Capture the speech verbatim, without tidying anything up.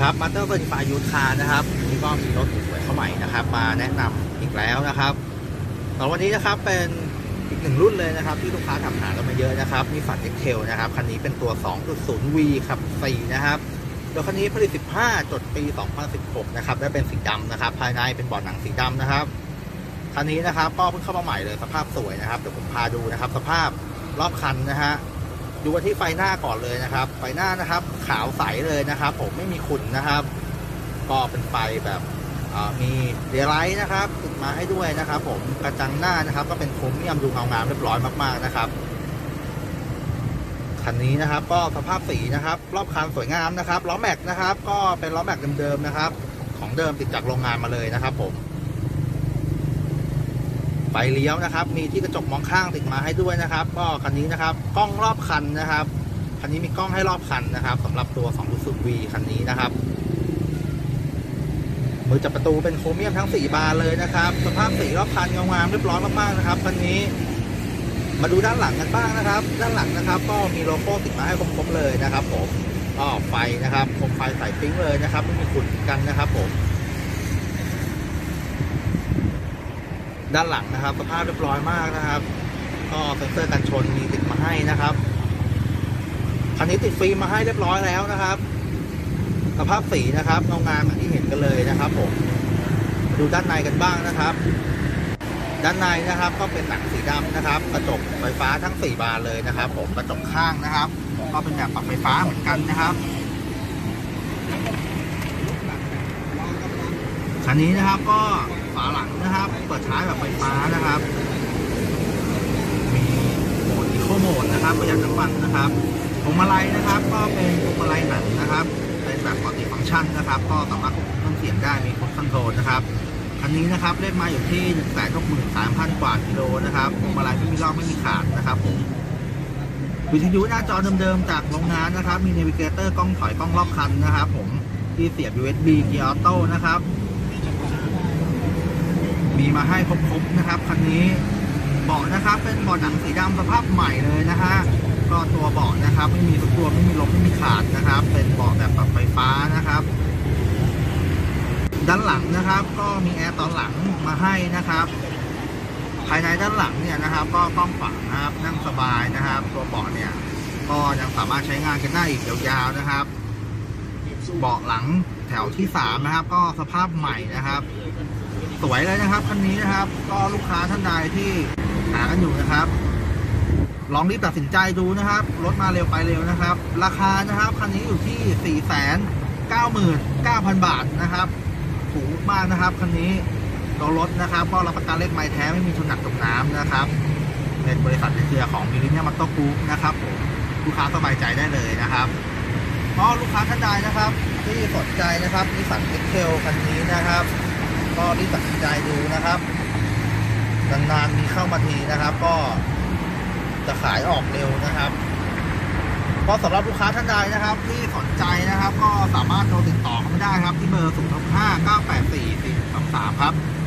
ครับมาสเตอร์เซอร์ติฟายยูทคาร์นะครับนี่ก็มีรถสวยเข้าใหม่นะครับมาแนะนำอีกแล้วนะครับตอนวันนี้นะครับเป็นอีกหนึ่งรุ่นเลยนะครับที่ลูกค้าถามหากันมาเยอะนะครับมีฝันเอ็กเทลนะครับคันนี้เป็นตัว สองจุดศูนย์ วี ขับสี่นะครับโดยคันนี้ผลิตสิบห้าจดปีสองพันสิบหกนะครับได้เป็นสีดำนะครับภายในเป็นบอร์ดหนังสีดำนะครับคันนี้นะครับก็เพิ่งเข้ามาใหม่เลยสภาพสวยนะครับเดี๋ยวผมพาดูนะครับสภาพรอบคันนะฮะดูที่ไฟหน้าก่อนเลยนะครับไฟหน้านะครับขาวใสเลยนะครับผมไม่มีขุ่นนะครับก็เป็นไฟแบบมีเดย์ไลท์นะครับติดมาให้ด้วยนะครับผมกระจังหน้านะครับก็เป็นโครเมียมดูเงางามเรียบร้อยมากๆนะครับคันนี้นะครับก็สภาพสีนะครับรอบคันสวยงามนะครับล้อแม็กนะครับก็เป็นล้อแม็กเดิมๆนะครับของเดิมติดจากโรงงานมาเลยนะครับผมไฟเลี้ยวนะครับมีที่กระจกมองข้างติดมาให้ด้วยนะครับก็คันนี้นะครับกล้องรอบคันนะครับคันนี้มีกล้องให้รอบคันนะครับสำหรับตัว สองจุดศูนย์ วี คันนี้นะครับมือจับประตูเป็นโครเมียมทั้งสี่บานเลยนะครับสภาพสีรอบคันงามๆเรียบร้อยมากๆนะครับคันนี้มาดูด้านหลังกันบ้างนะครับด้านหลังนะครับก็มีโลโก้ติดมาให้ครบๆเลยนะครับผมก็ไฟนะครับโคมไฟใส่ปิ๊งเลยนะครับไม่มีขุ่นกันนะครับผมด้านหลังนะครับสภาพเรียบร้อยมากนะครับก็เซ็นเซอร์กันชนมีติดมาให้นะครับคันนี้ติดฟิล์มมาให้เรียบร้อยแล้วนะครับสภาพสีนะครับเงางามอย่างที่เห็นกันเลยนะครับผมดูด้านในกันบ้างนะครับด้านในนะครับก็เป็นหนังสีดำนะครับกระจกไฟฟ้าทั้งสี่บานเลยนะครับผมกระจกข้างนะครับก็เป็นแบบปรับไฟฟ้าเหมือนกันนะครับคันนี้นะครับก็ฝาหลังนะครับเปิดท้ายแบบไฟฟ้านะครับมีโหมดอีโคโหมดนะครับประหยัดน้ำมันนะครับพวงมาลัยนะครับก็เป็นพวงมาลัยหนังนะครับเป็นแบบมัลติฟังก์ชันนะครับก็สามารถควบคุมเครื่องเสียงได้มีคอนโทรลนะครับคันนี้นะครับเลขมาอยู่ที่ หนึ่งแสนหกหมื่นสามพัน กว่ากิโลนะครับพวงมาลัยไม่มีลอกไม่มีขาดนะครับผมวิทยุหน้าจอเดิมๆจากโรงงานนะครับมีเนวิเกเตอร์กล้องถอยกล้องรอบคันนะครับผมที่เสียบ ยู เอส บี เกียร์ออโต้นะครับมีมาให้ครบๆนะครับคันนี้เบาะนะครับเป็นเบาะหนังสีดำสภาพใหม่เลยนะฮะก็ตัวเบาะนะครับไม่มีทุกตัวไม่มีลบไม่มีขาดนะครับเป็นเบาะแบบปรับไฟฟ้านะครับด้านหลังนะครับก็มีแอร์ตอนหลังมาให้นะครับภายในด้านหลังเนี่ยนะครับก็กล้องฝั่งนะครับนั่งสบายนะครับตัวเบาะเนี่ยก็ยังสามารถใช้งานกันได้อีกยาวๆนะครับเบาะหลังแถวที่สามนะครับก็สภาพใหม่นะครับสวยเลยนะครับคันนี้นะครับก็ลูกค้าท่านใดที่หากันอยู่นะครับลองรีบตัดสินใจดูนะครับรถมาเร็วไปเร็วนะครับราคานะครับคันนี้อยู่ที่ สี่แสนเก้าหมื่นเก้าพัน บาทนะครับถูกมากนะครับคันนี้ตัวรถนะครับก็รับประกันเลขไม้แท้ไม่มีชนหนักตกน้ำนะครับเป็นบริษัทในเครือของมิลเลนเนียมมอเตอร์กรุ๊ปนะครับผมลูกค้าสบายใจได้เลยนะครับก็ลูกค้าท่านใดนะครับที่สนใจนะครับนิสสันเอ็กเทลคันนี้นะครับก็รีบตัดสินใจดูนะครับนานๆมีเข้ามาทีนะครับก็จะขายออกเร็วนะครับก็สำหรับลูกค้าท่านใดนะครับที่สนใจนะครับก็สามารถโทรติดต่อเข้ามาได้ครับที่เบอร์ ศูนย์ หก ห้า เก้า แปด สี่ สี่ หนึ่ง สาม สาม ครับ